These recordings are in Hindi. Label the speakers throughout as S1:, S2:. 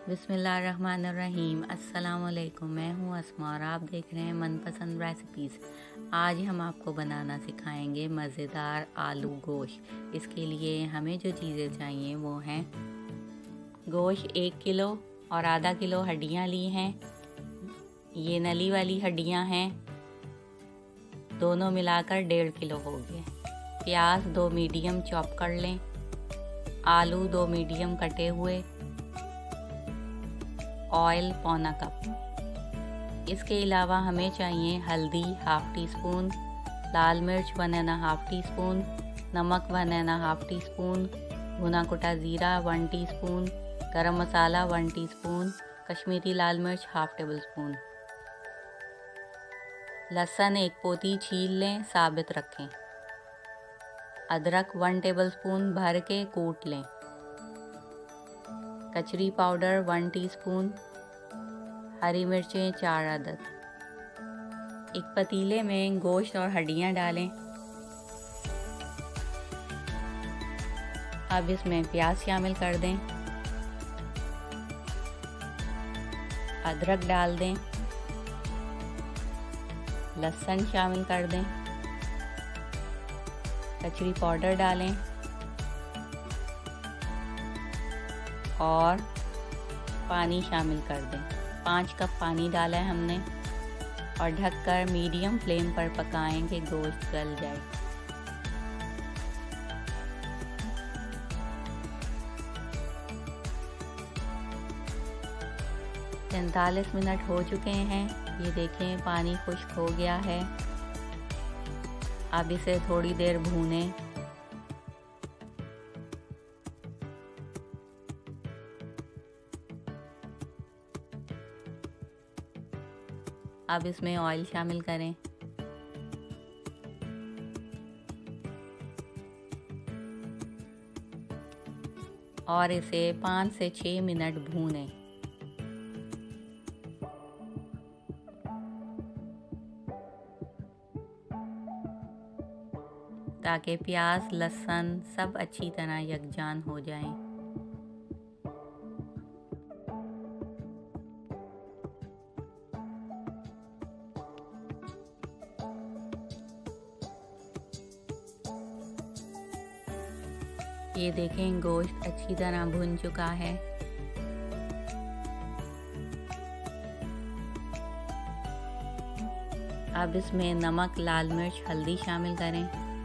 S1: बिस्मिल्लाहिर्रहमानिर्रहीम। अस्सलाम वालेकुम। मैं हूँ अस्मा और आप देख रहे हैं मनपसंद रेसिपीज़। आज हम आपको बनाना सिखाएंगे मज़ेदार आलू गोश्त। इसके लिए हमें जो चीज़ें चाहिए वो हैं गोश्त 1 किलो और आधा किलो हड्डियाँ ली हैं। ये नली वाली हड्डियाँ हैं, दोनों मिलाकर 1.5 किलो हो गए। प्याज 2 मीडियम चॉप कर लें। आलू 2 मीडियम कटे हुए। ऑयल पौना कप। इसके अलावा हमें चाहिए हल्दी ½ टीस्पून, लाल मिर्च 1½ टीस्पून, नमक 1½ टीस्पून, भुना कुटा ज़ीरा 1 टीस्पून, गरम मसाला 1 टीस्पून, कश्मीरी लाल मिर्च ½ टेबलस्पून। लहसुन 1 पोती छील लें, साबित रखें। अदरक 1 टेबलस्पून भर के कूट लें। कचरी पाउडर 1 टीस्पून, हरी मिर्चें 4 अदद। एक पतीले में गोश्त और हड्डियां डालें। अब इसमें प्याज शामिल कर दें, अदरक डाल दें, लहसुन शामिल कर दें, कचरी पाउडर डालें और पानी शामिल कर दें। 5 कप पानी डाला है हमने और ढककर मीडियम फ्लेम पर पकाएं कि गोश्त गल जाए। पैंतालीस मिनट हो चुके हैं। ये देखें पानी खुश्क हो गया है। अब इसे थोड़ी देर भूनें। अब इसमें ऑयल शामिल करें। और इसे 5 से 6 मिनट भूनें। ताकि प्याज लहसुन सब अच्छी तरह यकजान हो जाएं। ये देखें गोश्त अच्छी तरह भुन चुका है। अब इसमें नमक, लाल मिर्च, हल्दी शामिल करें।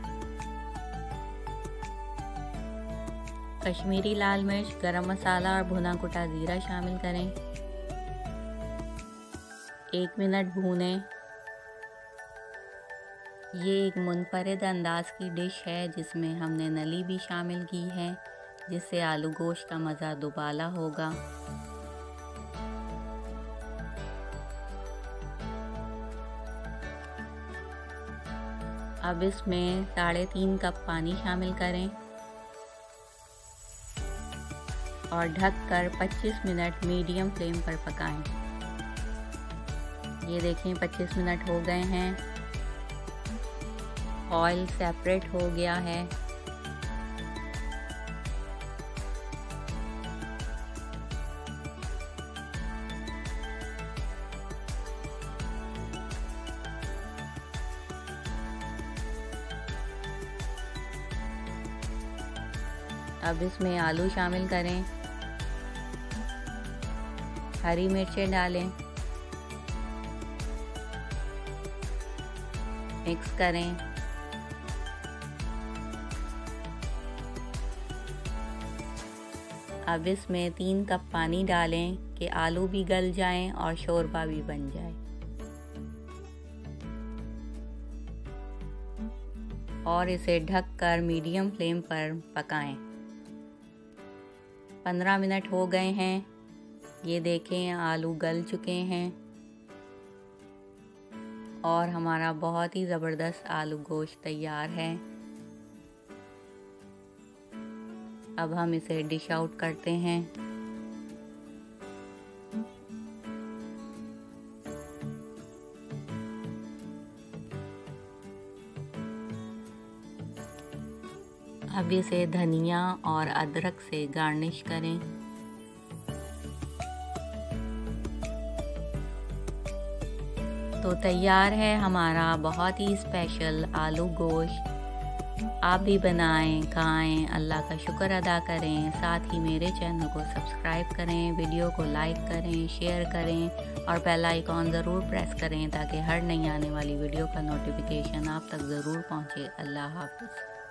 S1: कश्मीरी लाल मिर्च, गरम मसाला और भुना कुटा ज़ीरा शामिल करें। 1 मिनट भूनें। ये एक मुनफरिद अंदाज की डिश है जिसमें हमने नली भी शामिल की है, जिससे आलू गोश्त का मज़ा दुबाला होगा। अब इसमें 3.5 कप पानी शामिल करें और ढककर 25 मिनट मीडियम फ्लेम पर पकाएं। ये देखें 25 मिनट हो गए हैं। ऑयल सेपरेट हो गया है। अब इसमें आलू शामिल करें, हरी मिर्चें डालें, मिक्स करें। अब इसमें 3 कप पानी डालें कि आलू भी गल जाएं और शोरबा भी बन जाए। और इसे ढककर मीडियम फ्लेम पर पकाएं। 15 मिनट हो गए हैं। ये देखें आलू गल चुके हैं और हमारा बहुत ही ज़बरदस्त आलू गोश्त तैयार है। अब हम इसे डिश आउट करते हैं। अब इसे धनिया और अदरक से गार्निश करें। तो तैयार है हमारा बहुत ही स्पेशल आलू गोश्त। आप भी बनाएं, खाएं, अल्लाह का शुक्र अदा करें। साथ ही मेरे चैनल को सब्सक्राइब करें, वीडियो को लाइक करें, शेयर करें और बेल आइकॉन ज़रूर प्रेस करें ताकि हर नई आने वाली वीडियो का नोटिफिकेशन आप तक ज़रूर पहुंचे। अल्लाह हाफ़िज़।